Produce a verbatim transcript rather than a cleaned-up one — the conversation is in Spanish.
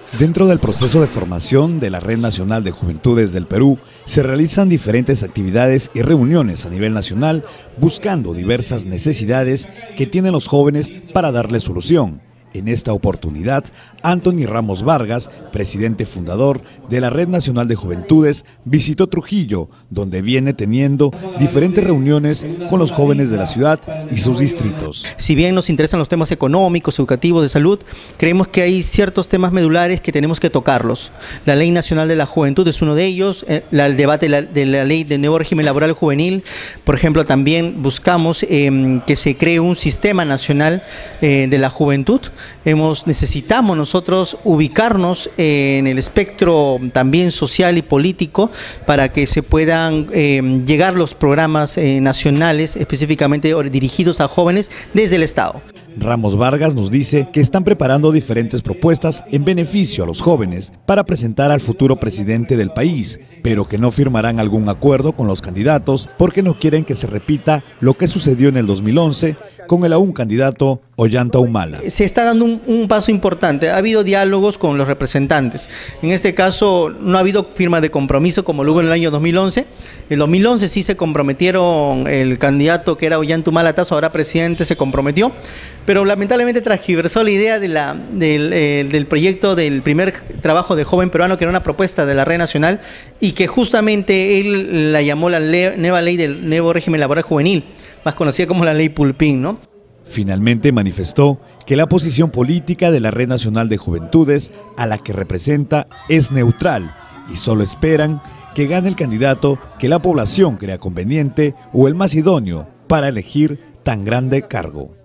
Dentro del proceso de formación de la Red Nacional de Juventudes del Perú, se realizan diferentes actividades y reuniones a nivel nacional buscando diversas necesidades que tienen los jóvenes para darle solución. En esta oportunidad, Anthony Ramos Vargas, presidente fundador de la Red Nacional de Juventudes, visitó Trujillo, donde viene teniendo diferentes reuniones con los jóvenes de la ciudad y sus distritos. Si bien nos interesan los temas económicos, educativos, de salud, creemos que hay ciertos temas medulares que tenemos que tocarlos. La Ley Nacional de la Juventud es uno de ellos, el debate de la, de la Ley del Nuevo Régimen Laboral Juvenil. Por ejemplo, también buscamos eh, que se cree un sistema nacional eh, de la juventud. Hemos, necesitamos nosotros ubicarnos en el espectro también social y político para que se puedan eh, llegar los programas eh, nacionales específicamente dirigidos a jóvenes desde el Estado. Ramos Vargas nos dice que están preparando diferentes propuestas en beneficio a los jóvenes para presentar al futuro presidente del país, pero que no firmarán algún acuerdo con los candidatos porque no quieren que se repita lo que sucedió en el dos mil once con el aún candidato Ollanta Humala. Se está dando un, un paso importante, ha habido diálogos con los representantes. En este caso no ha habido firma de compromiso como luego en el año dos mil once. En el dos mil once sí se comprometieron, el candidato que era Ollanta Humala Tazo, ahora presidente, se comprometió, pero lamentablemente transgiversó la idea de la, del, eh, del proyecto del primer trabajo de joven peruano, que era una propuesta de la Red Nacional y que justamente él la llamó la le, nueva ley del nuevo régimen laboral juvenil, más conocida como la ley Pulpín, ¿no? Finalmente manifestó que la posición política de la Red Nacional de Juventudes, a la que representa, es neutral y solo esperan que gane el candidato que la población crea conveniente o el más idóneo para elegir tan grande cargo.